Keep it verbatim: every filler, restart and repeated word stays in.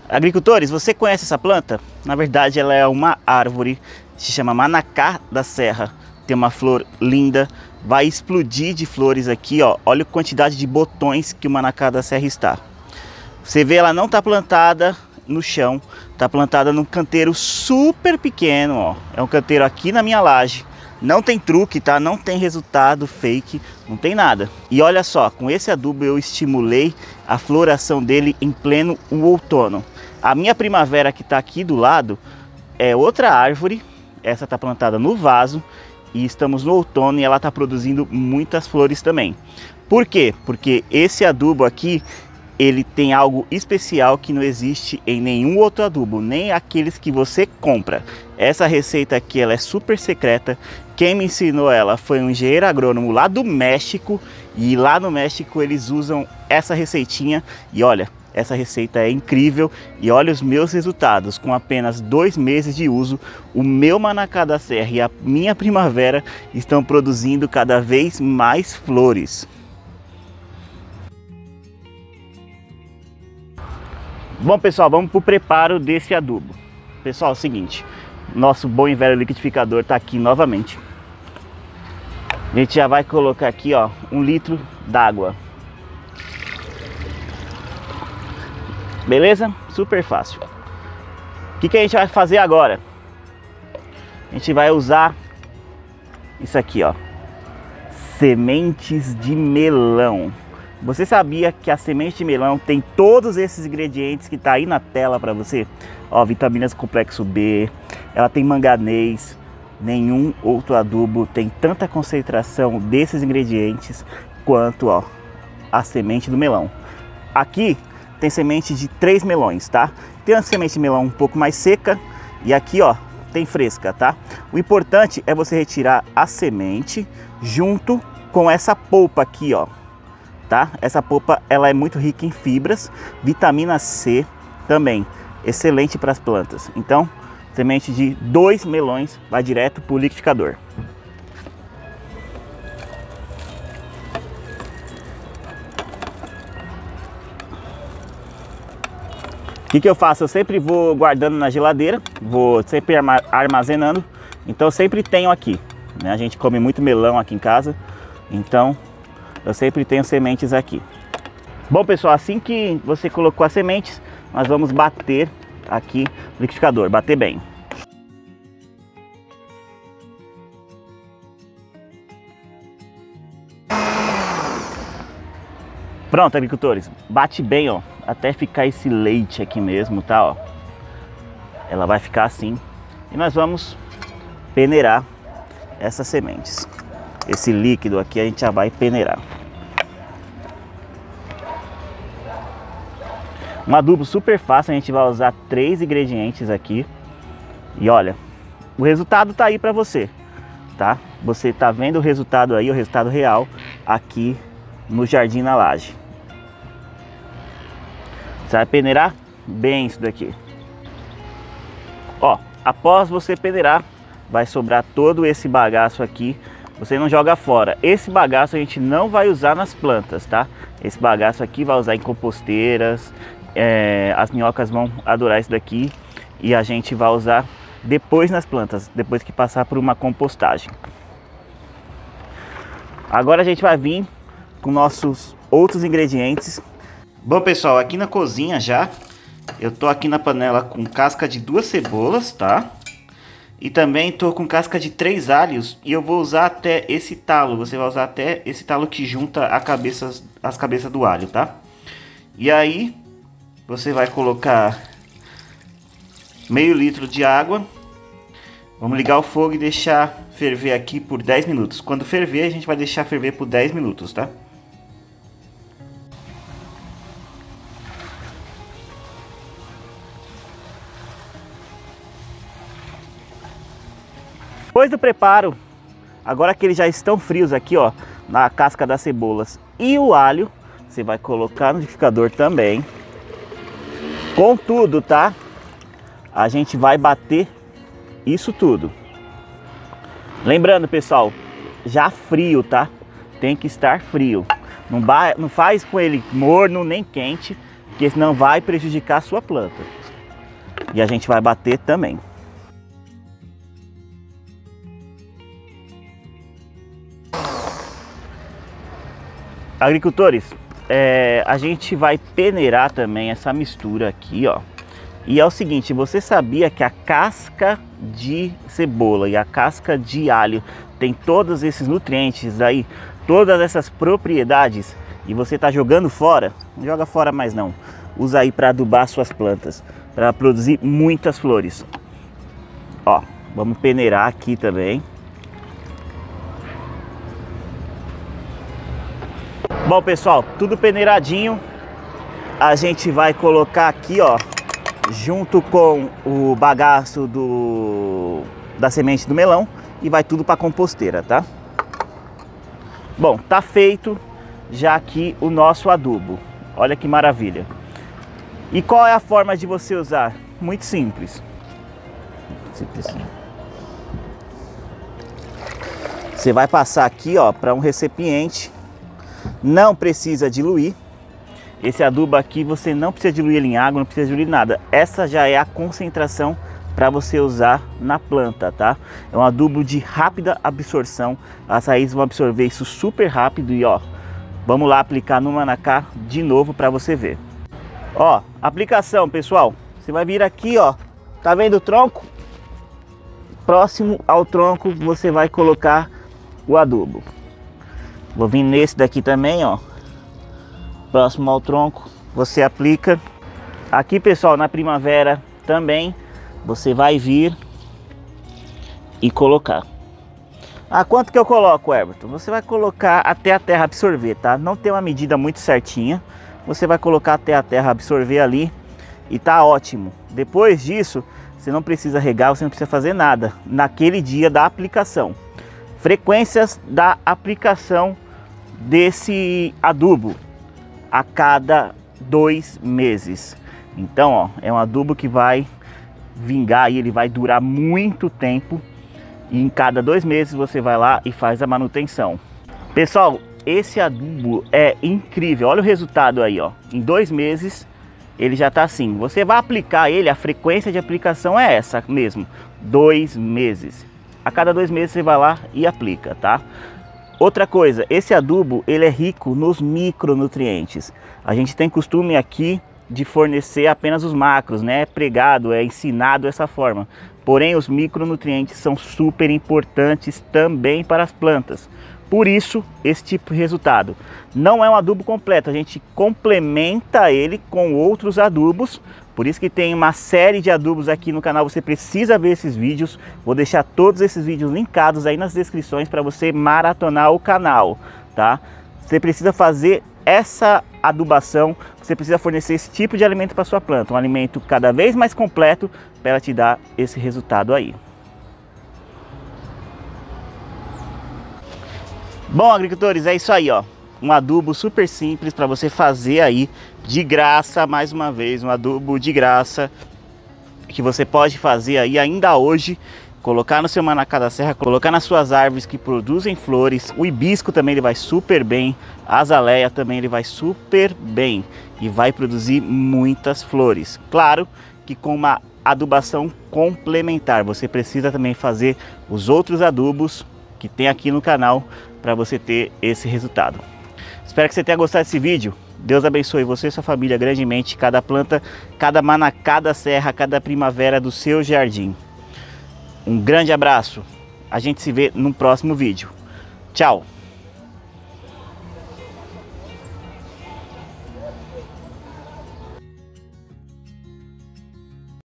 Agricultores, você conhece essa planta? Na verdade, ela é uma árvore, se chama manacá da serra. Tem uma flor linda, vai explodir de flores aqui, ó. Olha a quantidade de botões que o manacá da serra está. Você vê, ela não está plantada no chão, está plantada num canteiro super pequeno, ó. É um canteiro aqui na minha laje. Não tem truque, tá? Não tem resultado fake, não tem nada. E olha só, com esse adubo eu estimulei a floração dele em pleno outono. A minha primavera que está aqui do lado é outra árvore. Essa está plantada no vaso e estamos no outono e ela está produzindo muitas flores também. Por quê? Porque esse adubo aqui, ele tem algo especial que não existe em nenhum outro adubo, nem aqueles que você compra. Essa receita aqui, ela é super secreta. Quem me ensinou ela foi um engenheiro agrônomo lá do México, e lá no México eles usam essa receitinha e olha, essa receita é incrível. E olha os meus resultados, com apenas dois meses de uso, o meu manacá da serra e a minha primavera estão produzindo cada vez mais flores. Bom pessoal, vamos para o preparo desse adubo. Pessoal, é o seguinte, nosso bom e velho liquidificador está aqui novamente. A gente já vai colocar aqui, ó, um litro d'água. Beleza? Super fácil. O que que a gente vai fazer agora? A gente vai usar isso aqui, ó, sementes de melão. Você sabia que a semente de melão tem todos esses ingredientes que tá aí na tela para você? Ó, vitaminas complexo B, ela tem manganês. Nenhum outro adubo tem tanta concentração desses ingredientes quanto, ó, a semente do melão. Aqui tem semente de três melões, tá? Tem uma semente de melão um pouco mais seca e aqui, ó, tem fresca, tá? O importante é você retirar a semente junto com essa polpa aqui, ó. Tá? Essa polpa, ela é muito rica em fibras, vitamina C também, excelente para as plantas. Então, semente de dois melões vai direto para o liquidificador. O que que eu faço? Eu sempre vou guardando na geladeira, vou sempre armazenando, então eu sempre tenho aqui, né? A gente come muito melão aqui em casa, então eu sempre tenho sementes aqui. Bom pessoal, assim que você colocou as sementes, nós vamos bater aqui no liquidificador, bater bem. Pronto, agricultores, bate bem, ó, até ficar esse leite aqui mesmo, tá, ó. Ela vai ficar assim e nós vamos peneirar essas sementes. Esse líquido aqui a gente já vai peneirar. Um adubo super fácil, a gente vai usar três ingredientes aqui. E olha, o resultado tá aí para você, tá? Você tá vendo o resultado aí, o resultado real aqui no Jardim na Laje. Você vai peneirar bem isso daqui. Ó, após você peneirar, vai sobrar todo esse bagaço aqui. Você não joga fora. Esse bagaço a gente não vai usar nas plantas, tá? Esse bagaço aqui vai usar em composteiras. É, as minhocas vão adorar isso daqui. E a gente vai usar depois nas plantas, depois que passar por uma compostagem. Agora a gente vai vir com nossos outros ingredientes. Bom pessoal, aqui na cozinha já, eu tô aqui na panela com casca de duas cebolas, tá? E também tô com casca de três alhos e eu vou usar até esse talo. Você vai usar até esse talo que junta a cabeça, as cabeças do alho, tá? E aí você vai colocar meio litro de água. Vamos ligar o fogo e deixar ferver aqui por dez minutos. Quando ferver, a gente vai deixar ferver por dez minutos, tá? Depois do preparo, agora que eles já estão frios aqui, ó, na casca das cebolas e o alho, você vai colocar no liquidificador também. Com tudo, tá? A gente vai bater isso tudo. Lembrando, pessoal, já frio, tá? Tem que estar frio. Não, ba... não faz com ele morno nem quente. porque senão vai prejudicar a sua planta. E a gente vai bater também. Agricultores, é, a gente vai peneirar também essa mistura aqui, ó. E é o seguinte, você sabia que a casca de cebola e a casca de alho tem todos esses nutrientes aí, todas essas propriedades, e você tá jogando fora? Não joga fora mais não. Usa aí para adubar suas plantas, para produzir muitas flores. Ó, vamos peneirar aqui também. Bom, pessoal, tudo peneiradinho. A gente vai colocar aqui, ó, junto com o bagaço do, da semente do melão, e vai tudo para composteira, tá? Bom, tá feito já aqui o nosso adubo. Olha que maravilha. E qual é a forma de você usar? Muito simples. Simples. Você vai passar aqui, ó, para um recipiente. Não precisa diluir. Esse adubo aqui você não precisa diluir ele em água, não precisa diluir nada. Essa já é a concentração para você usar na planta, tá? É um adubo de rápida absorção. As raízes vão absorver isso super rápido e ó, vamos lá aplicar no manacá de novo para você ver. Ó, aplicação, pessoal. Você vai vir aqui, ó. Tá vendo o tronco? Próximo ao tronco você vai colocar o adubo. Vou vir nesse daqui também, ó. Próximo ao tronco, você aplica. Aqui, pessoal, na primavera também, você vai vir e colocar. Ah, quanto que eu coloco, Everton? Você vai colocar até a terra absorver, tá? Não tem uma medida muito certinha. Você vai colocar até a terra absorver ali e tá ótimo. Depois disso, você não precisa regar, você não precisa fazer nada naquele dia da aplicação. Frequências da aplicação desse adubo a cada dois meses. Então, ó, é um adubo que vai vingar e ele vai durar muito tempo. E em cada dois meses você vai lá e faz a manutenção. Pessoal, esse adubo é incrível. Olha o resultado aí, ó. Em dois meses ele já tá assim. Você vai aplicar ele, a frequência de aplicação é essa mesmo, dois meses. A cada dois meses você vai lá e aplica, tá? Outra coisa, esse adubo ele é rico nos micronutrientes. A gente tem costume aqui de fornecer apenas os macros, né? É pregado, é ensinado dessa forma. Porém, os micronutrientes são super importantes também para as plantas. Por isso, esse tipo de resultado. Não é um adubo completo, a gente complementa ele com outros adubos. Por isso que tem uma série de adubos aqui no canal, você precisa ver esses vídeos. Vou deixar todos esses vídeos linkados aí nas descrições para você maratonar o canal, tá? Você precisa fazer essa adubação, você precisa fornecer esse tipo de alimento para sua planta. Um alimento cada vez mais completo para ela te dar esse resultado aí. Bom, agricultores, é isso aí, ó. Um adubo super simples para você fazer aí de graça, mais uma vez, um adubo de graça que você pode fazer aí ainda hoje, colocar no seu manacá da serra, colocar nas suas árvores que produzem flores. O hibisco também ele vai super bem, a azaleia também ele vai super bem e vai produzir muitas flores. Claro que com uma adubação complementar, você precisa também fazer os outros adubos que tem aqui no canal para você ter esse resultado. Espero que você tenha gostado desse vídeo. Deus abençoe você e sua família grandemente, cada planta, cada manacá da serra, cada primavera do seu jardim. Um grande abraço. A gente se vê no próximo vídeo. Tchau!